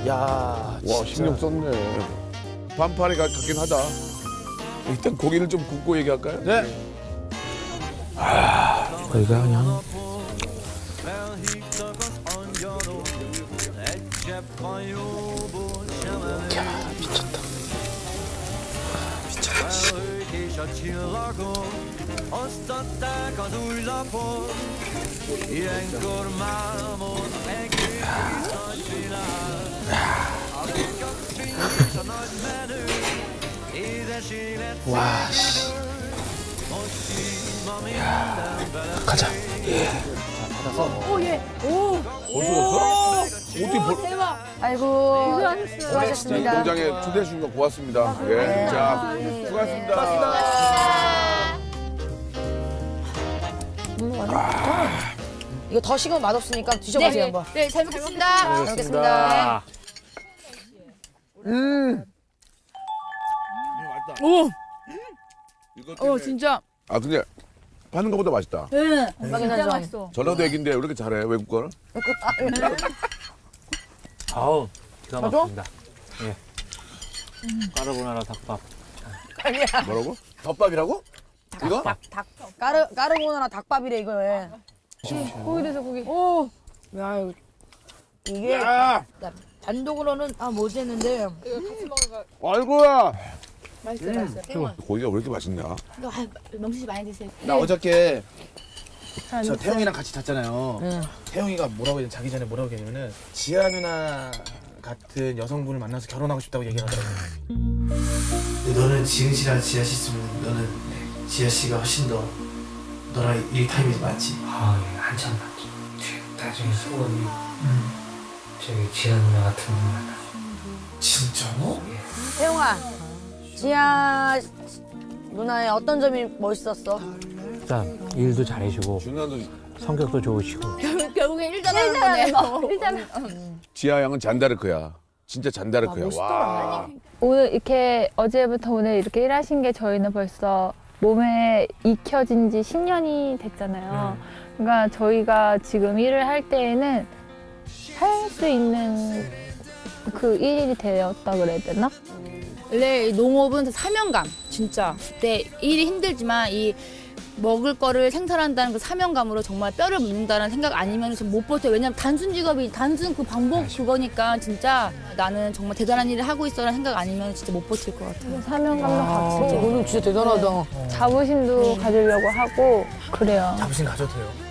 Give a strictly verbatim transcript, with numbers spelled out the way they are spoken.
야, 와, 진짜. 신경 썼네. 반팔이 가- 같긴 하다. 일단 고기를 좀 굽고 얘기할까요? 네. 저희가 그냥 야, 미쳤다. 미쳤다. 씨. 와, 씨. 야, 가자. 예. 자, 받아서. 오, 예. 오. 벌써 왔어? 어떻게 벌... 대박. 아이고, 자, 이 수고하셨습니다. 공장에 초대해 주신 거 고맙습니다. 예, 자, 수고하셨습니다. 이거 더 식으면 맛없으니까 드셔보세요, 네, 한번. 네, 잘 먹겠습니다. 잘 먹겠습니다. 음. 오, 이거 어, 때문에- 진짜. 아, 근데 파는 거보다 맛있다. 네, 진짜 진짜 맛있어. 전라도 애기인데 왜 이렇게 잘해, 외국 거를? 아우 기가 맞아? 막힙니다. 예. 까르보나라 닭밥. 뭐라고? 덮밥이라고? 이거? 닭, 까르, 까르보나라 닭밥이래, 이거. 예. 고기 드세요, 고기. 오, 야, 이거. 이게 야! 단독으로는 아, 못 했는데. 아이고야! 맛있어요, 맛있어요. 고기가 왜 이렇게 맛있냐? 이거 아, 명수 씨 많이 드세요. 나 어저께 저 태용이랑 같이 잤잖아요. 응. 태용이가 뭐라고 했냐, 자기 전에 뭐라고 했냐면은 지아 누나 같은 여성분을 만나서 결혼하고 싶다고 얘기를 하더라고요. 근데 너는 지은 씨랑 지아 씨 있으면 너는 지아 씨가 훨씬 더 너랑 일 타임이 많지. 아, 예, 한참 맞죠. 나중에 소원이 저기 지아 누나 같은 분 만나. 진짜로? 태용아, 지아 누나의 어떤 점이 멋있었어? 일단 일도 잘해주고 준하도 성격도 좋으시고 결국엔 일단하는 거네. 일단. 지아 양은 잔다르크야. 진짜 잔다르크야. 멋있더라. 와. 오늘 이렇게 어제부터 오늘 이렇게 일하신 게 저희는 벌써 몸에 익혀진 지 십 년이 됐잖아요. 그러니까 저희가 지금 일을 할 때에는 할 수 있는 그 일이 되었다 그래야 되나? 원래 이 농업은 사명감, 진짜. 그때 일이 힘들지만 이 먹을 거를 생산한다는 그 사명감으로 정말 뼈를 묻는다는 생각 아니면 좀 못 버텨요. 왜냐면 단순 직업이, 단순 그 방법 그거니까 진짜 나는 정말 대단한 일을 하고 있어라는 생각 아니면 진짜 못 버틸 것 같아요. 사명감도 같이 오늘 진짜 대단하다. 자부심도 가지려고 하고 그래요. 자부심 가져도 돼요.